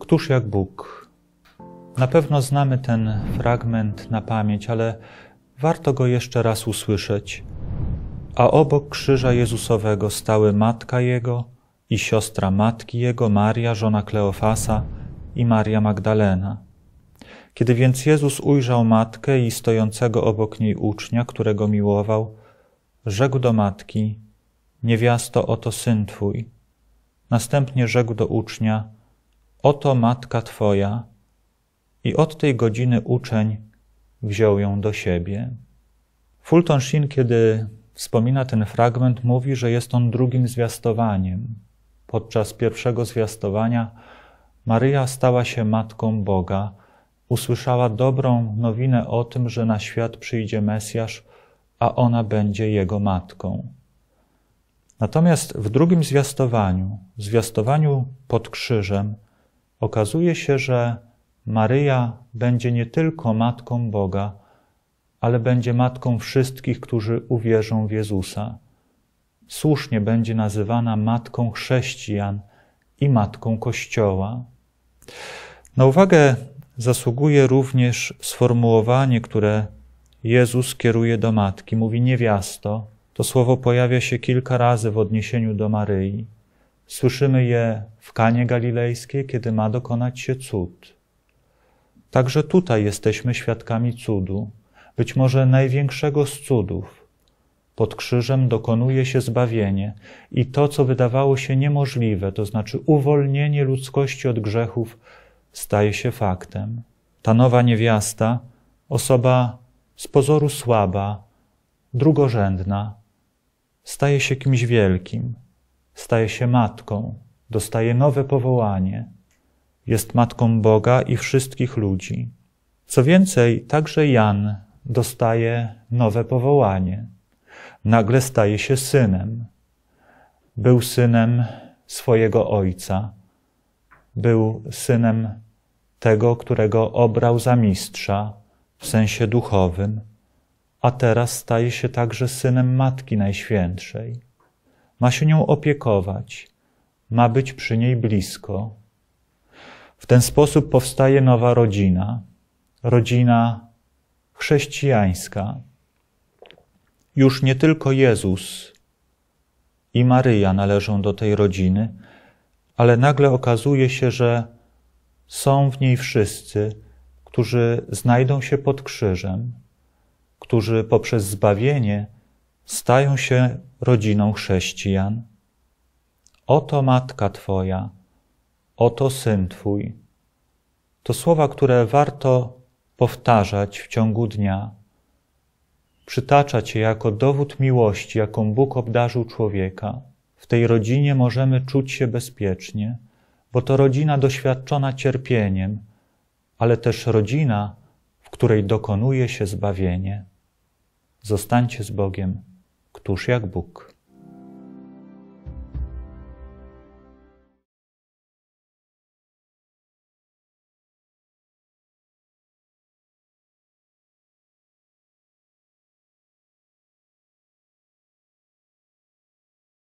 Któż jak Bóg? Na pewno znamy ten fragment na pamięć, ale warto go jeszcze raz usłyszeć. A obok krzyża Jezusowego stały matka Jego i siostra matki Jego, Maria, żona Kleofasa i Maria Magdalena. Kiedy więc Jezus ujrzał matkę i stojącego obok niej ucznia, którego miłował, rzekł do matki: niewiasto, oto syn Twój. Następnie rzekł do ucznia: oto matka Twoja. I od tej godziny uczeń wziął ją do siebie. Fulton Sheen, kiedy wspomina ten fragment, mówi, że jest on drugim zwiastowaniem. Podczas pierwszego zwiastowania Maryja stała się Matką Boga, usłyszała dobrą nowinę o tym, że na świat przyjdzie Mesjasz, a ona będzie Jego matką. Natomiast w drugim zwiastowaniu pod krzyżem, okazuje się, że Maryja będzie nie tylko Matką Boga, ale będzie matką wszystkich, którzy uwierzą w Jezusa. Słusznie będzie nazywana matką chrześcijan i matką Kościoła. Na uwagę zasługuje również sformułowanie, które Jezus kieruje do matki. Mówi niewiasto. To słowo pojawia się kilka razy w odniesieniu do Maryi. Słyszymy je w Kanie Galilejskiej, kiedy ma dokonać się cud. Także tutaj jesteśmy świadkami cudu, być może największego z cudów. Pod krzyżem dokonuje się zbawienie i to, co wydawało się niemożliwe, to znaczy uwolnienie ludzkości od grzechów, staje się faktem. Ta nowa niewiasta, osoba z pozoru słaba, drugorzędna, staje się kimś wielkim, staje się matką, dostaje nowe powołanie. Jest matką Boga i wszystkich ludzi. Co więcej, także Jan dostaje nowe powołanie. Nagle staje się synem. Był synem swojego ojca. Był synem tego, którego obrał za mistrza w sensie duchowym, a teraz staje się także synem Matki Najświętszej. Ma się nią opiekować, ma być przy niej blisko. W ten sposób powstaje nowa rodzina, rodzina chrześcijańska. Już nie tylko Jezus i Maryja należą do tej rodziny, ale nagle okazuje się, że są w niej wszyscy, którzy znajdą się pod krzyżem, którzy poprzez zbawienie stają się rodziną chrześcijan. Oto matka Twoja, oto syn Twój. To słowa, które warto powtarzać w ciągu dnia, przytaczać je jako dowód miłości, jaką Bóg obdarzył człowieka. W tej rodzinie możemy czuć się bezpiecznie, bo to rodzina doświadczona cierpieniem, ale też rodzina, w której dokonuje się zbawienie. Zostańcie z Bogiem, któż jak Bóg.